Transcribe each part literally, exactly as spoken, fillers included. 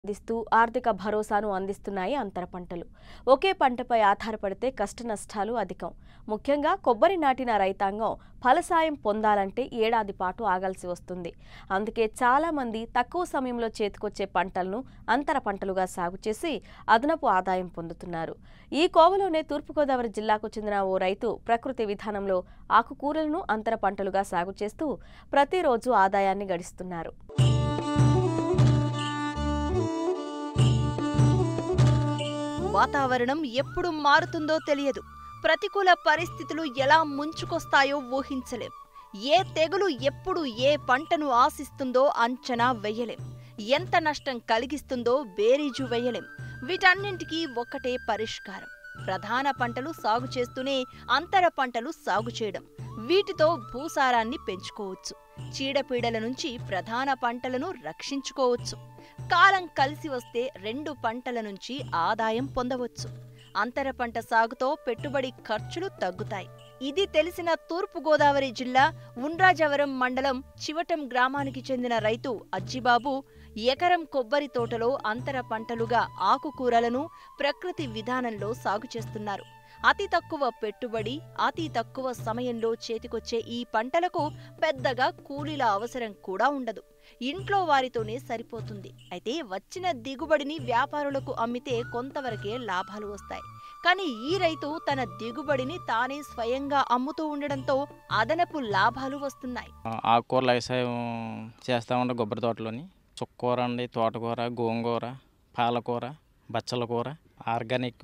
అందిస్తూ ఆర్థిక భరోసాను అందిస్తున్నాయి అంతర పంటలు. ఒకే పంటపై ఆధారపడితే కష్టనష్టాలు అధికం. ముఖ్యంగా కొబ్బరి నాటిన రైతాంగం ఫలసాయం పొందాలంటే ఏడాది పాటు ఆగాల్సి వస్తుంది. అందుకే చాలా మంది తక్కువ సమయంలో చేతికొచ్చే పంటలను అంతర పంటలుగా సాగు చేసి అదనపు ఆదాయం పొందుతున్నారు. ఈ కోవలోనే తూర్పుగోదావరి జిల్లాకు చెందిన ఓ రైతు ప్రకృతి విధానంలో ఆకుకూరలను అంతర పంటలుగా సాగు చేస్తూ ప్రతిరోజు ఆదాయాన్ని గడిస్తున్నారు. వాతావరణం ఎప్పుడు మారుతుందో తెలియదు. ప్రతికూల పరిస్థితులు ఎలా ముంచుకొస్తాయో ఊహించలేం. ఏ తెగులు ఎప్పుడు ఏ పంటను ఆశిస్తుందో అంచనా వెయ్యలేం. ఎంత నష్టం కలిగిస్తుందో బేరీజు వెయ్యలేం. వీటన్నింటికీ ఒక్కటే పరిష్కారం: ప్రధాన పంటలు సాగు చేస్తూనే అంతర పంటలు సాగు చేయడం. వీటితో భూసారాన్ని పెంచుకోవచ్చు, చీడపీడల నుంచి ప్రధాన పంటలను రక్షించుకోవచ్చు. కాలం కలిసి వస్తే రెండు పంటల నుంచి ఆదాయం పొందవచ్చు. అంతర పంట సాగుతో పెట్టుబడి ఖర్చులు తగ్గుతాయి. ఇది తెలిసిన తూర్పుగోదావరి జిల్లా ఉండ్రాజవరం మండలం చివటం గ్రామానికి చెందిన రైతు అజ్జిబాబు ఎకరం కొబ్బరి తోటలో అంతర పంటలుగా ఆకుకూరలను ప్రకృతి విధానంలో సాగు చేస్తున్నారు. అతి తక్కువ పెట్టుబడి, అతి తక్కువ సమయంలో చేతికొచ్చే ఈ పంటలకు పెద్దగా కూలీల అవసరం కూడా ఉండదు. ఇంట్లో వారితోనే సరిపోతుంది. అయితే వచ్చిన దిగుబడిని వ్యాపారులకు అమ్మితే కొంతవరకే లాభాలు వస్తాయి. కానీ ఈ రైతు తన దిగుబడిని తానే స్వయంగా అమ్ముతూ ఉండడంతో అదనపు లాభాలు వస్తున్నాయి. ఆకుకూరల వ్యవసాయం చేస్తా ఉండే కొబ్బరి తోటలోని చుక్కకూర అండి, తోటకూర, గోంగూర, పాలకూర, బచ్చల కూర, ఆర్గానిక్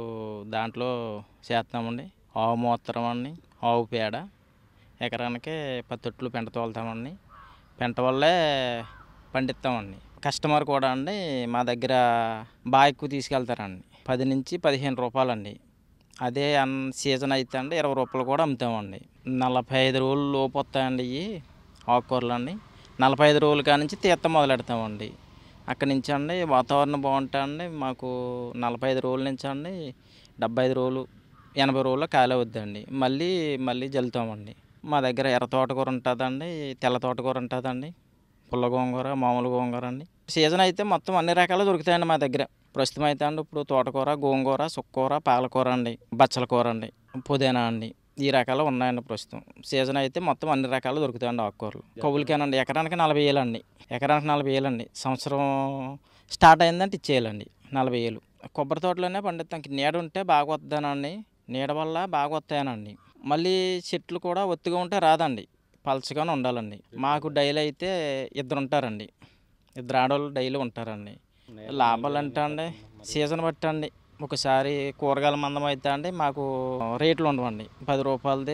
దాంట్లో చేస్తామండి. ఆవు మూత్రం అండి, ఆవు పేడ, ఎకరానికి పది తొట్లు పెంట తోలుతామండి. పెంట వల్లే పండిస్తామండి. కస్టమర్ కూడా అండి మా దగ్గర బాగా ఎక్కువ తీసుకెళ్తారండి. పది నుంచి పదిహేను రూపాయలండి. అదే అన్ సీజన్ అయితే అండి ఇరవై రూపాయలు కూడా అమ్ముతామండి. నలభై ఐదు రోజులు లోపు వస్తాయండి ఇవి ఆకుకూరలు అండి. నలభై ఐదు రోజుల కాడ నుంచి తీత మొదలెడతామండి. అక్కడి నుంచి అండి వాతావరణం బాగుంటుందండి. మాకు నలభై ఐదు రోజుల నుంచి అండి డెబ్బై ఐదు రోజులు ఎనభై రోజుల్లో ఖాళీ అవుద్దండి. మళ్ళీ మళ్ళీ జల్లుతామండి. మా దగ్గర ఎర్ర తోటకూర ఉంటుందండి, తెల్ల తోటకూర ఉంటుందండి, పుల్ల గోంగూర, మామూలు గోంగూర అండి. సీజన్ అయితే మొత్తం అన్ని రకాలు దొరుకుతాయండి మా దగ్గర. ప్రస్తుతం అయితే అండి ఇప్పుడు తోటకూర, గోంగూర, సుక్కకూర, పాలకూర అండి, బచ్చల కూర అండి, పుదీనా అండి, ఈ రకాలు ఉన్నాయండి ప్రస్తుతం. సీజన్ అయితే మొత్తం అన్ని రకాలు దొరుకుతాయండి ఆకుకూరలు. కవులకేనండి ఎకరానికి నలభై వేలు అండి. ఎకరానికి నలభై వేలు అండి. సంవత్సరం స్టార్ట్ అయిందంటే ఇచ్చేయాలండి నలభై వేలు. కొబ్బరి తోటలోనే పండిస్తాం. నీడ ఉంటే బాగా వద్దానండి. నీడ వల్ల బాగా వస్తాయనండి. మళ్ళీ చెట్లు కూడా ఒత్తిగా ఉంటే రాదండి, పలచగానే ఉండాలండి. మాకు డైలీ అయితే ఇద్దరు ఉంటారండి. ఇద్దరు ఆడవాళ్ళు డైలీ ఉంటారండి. లాభాలు అంటే అండి సీజన్ బట్టి అండి. ఒకసారి కూరగాయల మందం అయితే అండి మాకు రేట్లు ఉండవండి. పది రూపాయలది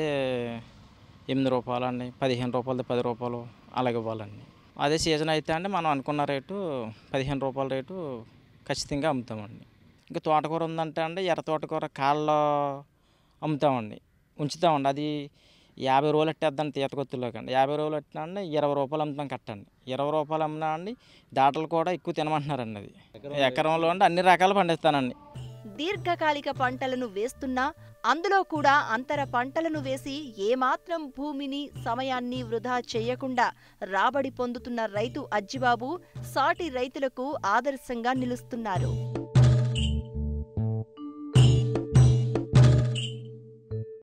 ఎనిమిది రూపాయలు అండి, పదిహేను రూపాయలది పది రూపాయలు అలాగే ఇవ్వాలండి. అదే సీజన్ అయితే అండి మనం అనుకున్న రేటు పదిహేను రూపాయల రేటు ఖచ్చితంగా అమ్ముతామండి. ఇంకా తోటకూర ఉందంటే అండి ఎర్ర తోటకూర కాళ్ళలో అమ్ముతామండి, ఉంచుతామండి. అది యాభై రోజులు ఎట్టేద్దాం తీతకొత్తులోకి అండి. యాభై రోజులు ఎట్టినా అండి ఇరవై రూపాయలు అమ్ముతాం కట్టండి. ఇరవై రూపాయలు అమ్మినా అండి దాటలు కూడా ఎక్కువ తినమంటున్నారండి. అది ఎకరంలో అండి అన్ని రకాలు పండిస్తానండి. దీర్ఘకాలిక పంటలను వేస్తున్నా అందులో కూడా అంతర పంటలను వేసి ఏమాత్రం భూమిని సమయాన్ని వృధా చేయకుండా రాబడి పొందుతున్న రైతు అజ్జిబాబు సాటి రైతులకు ఆదర్శంగా నిలుస్తున్నారు.